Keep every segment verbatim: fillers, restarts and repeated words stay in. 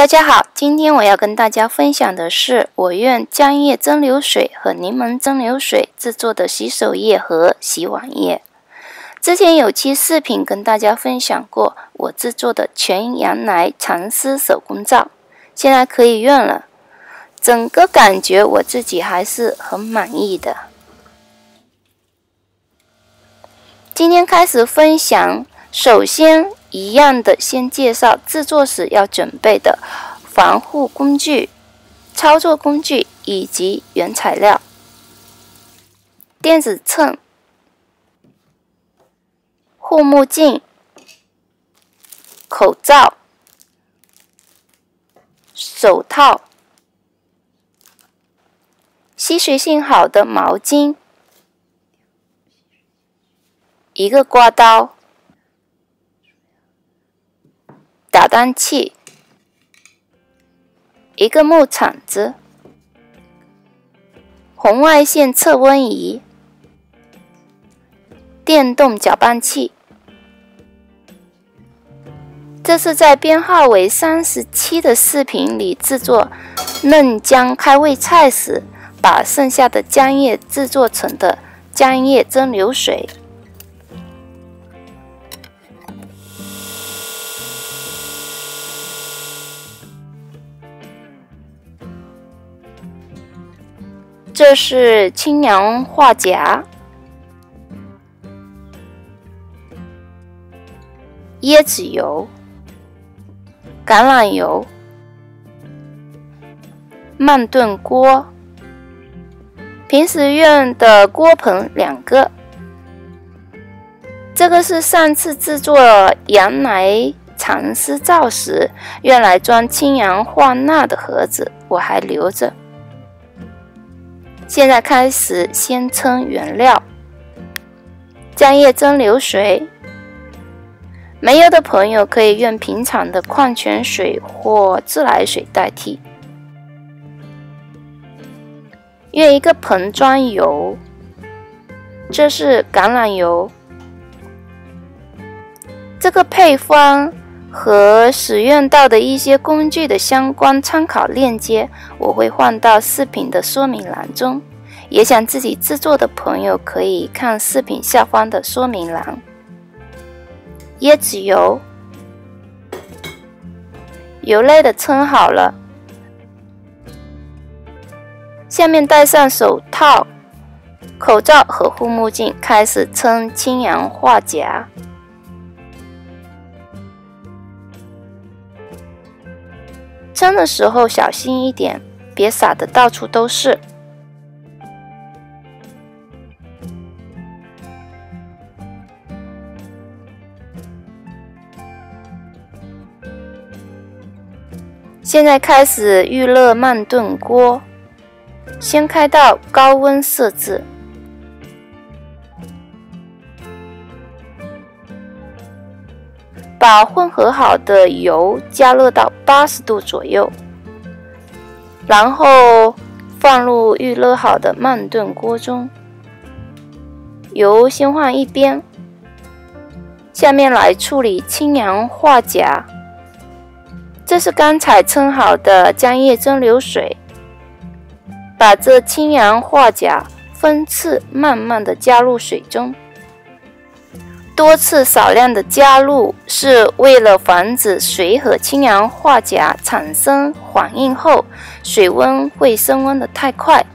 大家好，今天我要跟大家分享的是我用浆液蒸馏水和柠檬蒸馏水制作的洗手液和洗碗液。之前有期视频跟大家分享过我制作的全羊奶蚕丝手工皂，现在可以用了，整个感觉我自己还是很满意的。今天开始分享，首先一样的先介绍制作时要准备的防护工具、操作工具以及原材料：电子秤、护目镜、口罩、手套、吸水性好的毛巾、一个刮刀、打蛋器、一个木铲子、红外线测温仪、电动搅拌器。这是在编号为三十七的视频里制作嫩姜开胃菜时，把剩下的姜液制作成的姜液蒸馏水。这是清扬画夹、椰子油、橄榄油、慢炖锅，平时用的锅盆两个。这个是上次制作羊奶蚕丝皂时用来装清扬化钠的盒子，我还留着。现在开始先称原料：姜液蒸馏水，没有的朋友可以用平常的矿泉水或自来水代替。用一个盆装油，这是橄榄油。这个配方和使用到的一些工具的相关参考链接，我会放到视频的说明栏中。也想自己制作的朋友可以看视频下方的说明栏。椰子油，油类的称好了，下面戴上手套、口罩和护目镜，开始称清扬画夹。称的时候小心一点，别撒得到处都是。现在开始预热慢炖锅，先开到高温设置。把混合好的油加热到八十度左右，然后放入预热好的慢炖锅中。油先放一边，下面来处理清扬画夹。这是刚才称好的姜液蒸馏水，把这清扬画夹分次慢慢的加入水中。多次少量的加入是为了防止水和清扬画夹产生反应后，水温会升温的太快。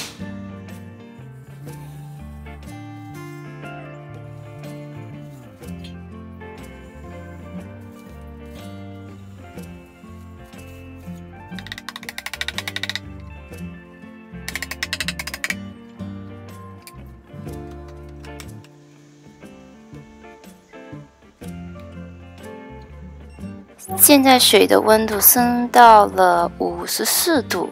现在水的温度升到了五十四度。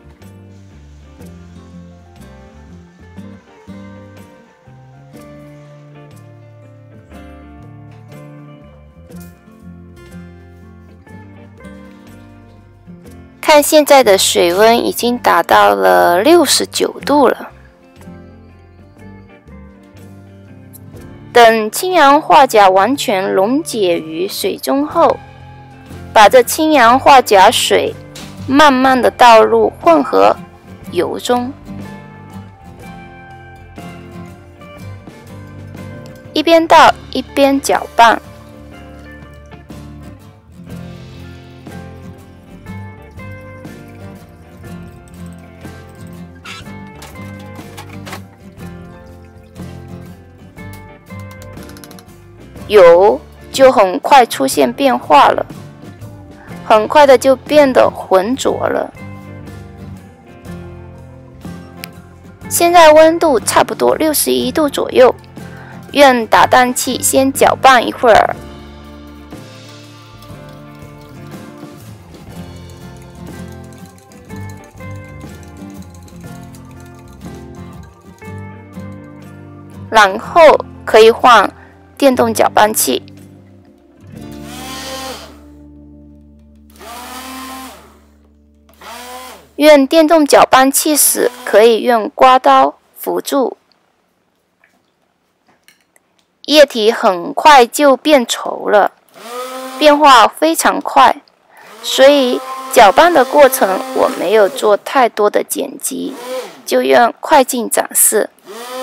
看现在的水温已经达到了六十九度了。等清扬画甲完全溶解于水中后， 把这氢氧化钾水慢慢的倒入混合油中，一边倒一边搅拌。油就很快出现变化了，很快的就变得浑浊了。现在温度差不多六十一度左右，用打蛋器先搅拌一会儿。然后可以换电动搅拌器。用电动搅拌器时，可以用刮刀辅助，液体很快就变稠了，变化非常快，所以搅拌的过程我没有做太多的剪辑，就用快进展示。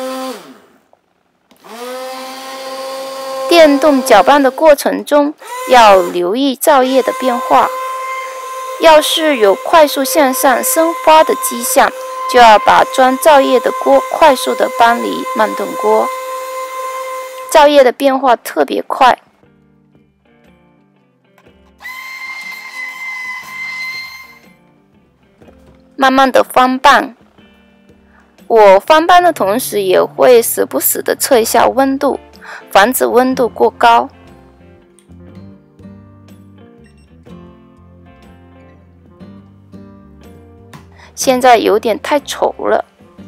电动搅拌的过程中要留意皂液的变化，要是有快速向上升发的迹象，就要把装皂液的锅快速的搬离慢炖锅。皂液的变化特别快，慢慢的翻拌。我翻拌的同时也会时不时的测一下温度，防止温度过高。现在有点太稠了，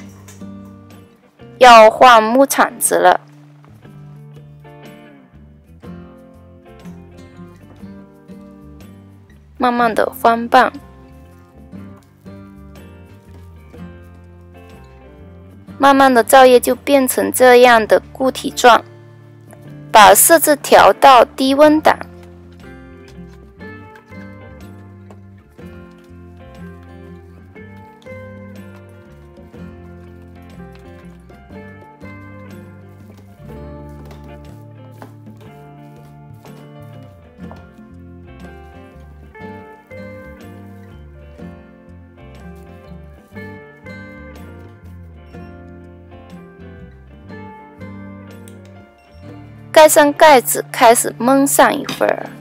要换木铲子了。慢慢的翻拌，慢慢的皂液就变成这样的固体状。把设置调到低温档，盖上盖子，开始焖上一会儿。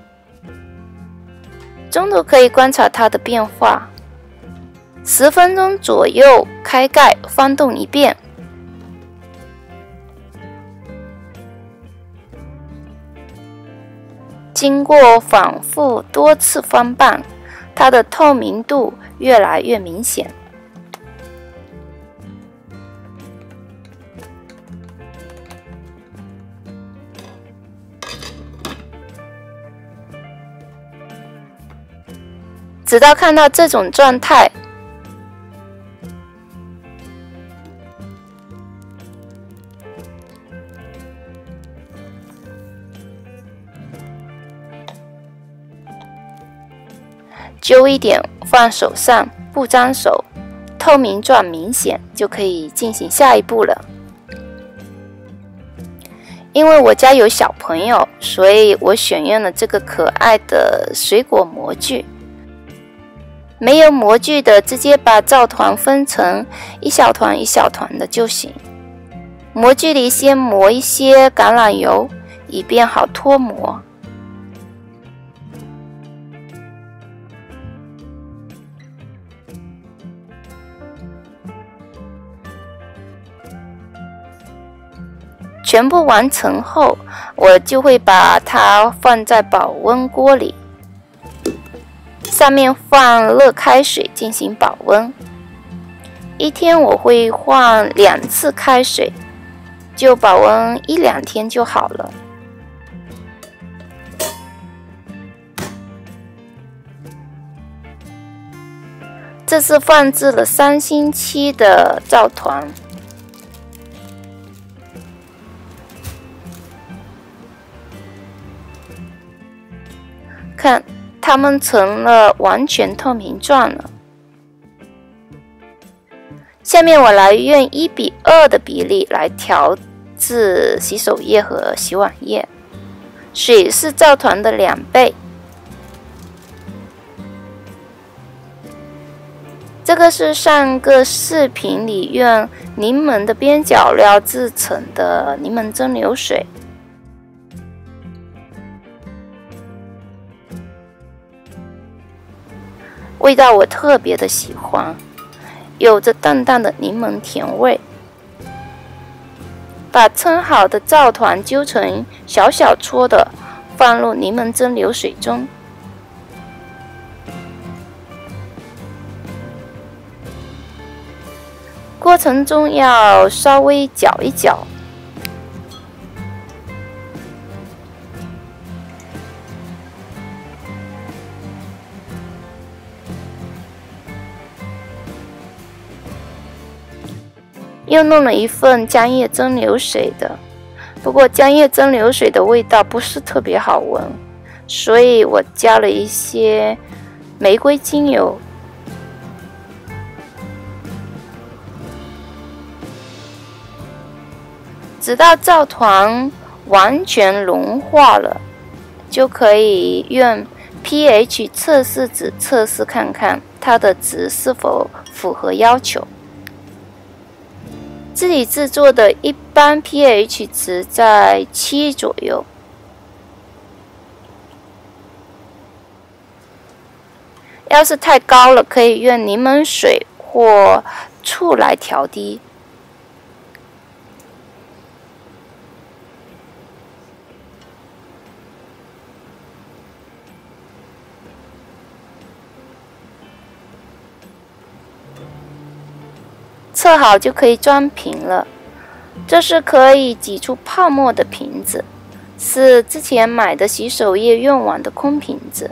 中途可以观察它的变化，十分钟左右开盖翻动一遍。经过反复多次翻拌，它的透明度越来越明显。直到看到这种状态，揪一点放手上，不沾手，透明状明显，就可以进行下一步了。因为我家有小朋友，所以我选用了这个可爱的水果模具。没有模具的，直接把皂团分成一小团一小团的就行。模具里先抹一些橄榄油，以便好脱模。全部完成后，我就会把它放在保温锅里。上面放热开水进行保温，一天我会换两次开水，就保温一两天就好了。这是放置了三星期的皂团，看。 它们成了完全透明状了。下面我来用一比二的比例来调制洗手液和洗碗液，水是皂团的两倍。这个是上个视频里用柠檬的边角料制成的柠檬蒸馏水，味道我特别的喜欢，有着淡淡的柠檬甜味。把称好的皂团揪成小小撮的，放入柠檬蒸馏水中。过程中要稍微搅一搅，又弄了一份浆液蒸馏水的，不过浆液蒸馏水的味道不是特别好闻，所以我加了一些玫瑰精油。直到皂团完全融化了，就可以用 pH 测试纸测试看看它的值是否符合要求。自己制作的一般 pH 值在七左右，要是太高了，可以用柠檬水或醋来调低。测好就可以装瓶了。这是可以挤出泡沫的瓶子，是之前买的洗手液用完的空瓶子。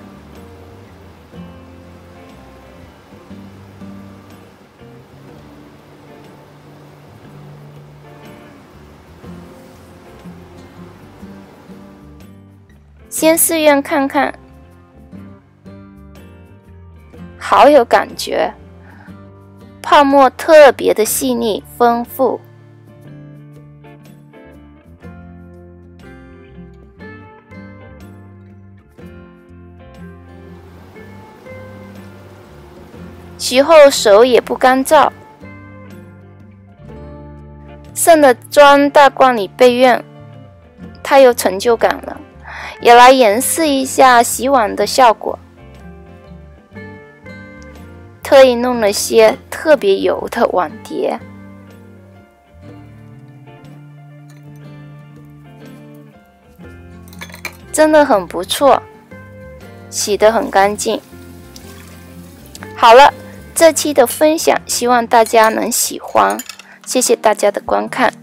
先试用看看，好有感觉。泡沫特别的细腻丰富，洗后手也不干燥，剩的装大罐里备用，太有成就感了。也来演示一下洗碗的效果。特意弄了些特别油的碗碟，真的很不错，洗得很干净。好了，这期的分享希望大家能喜欢，谢谢大家的观看。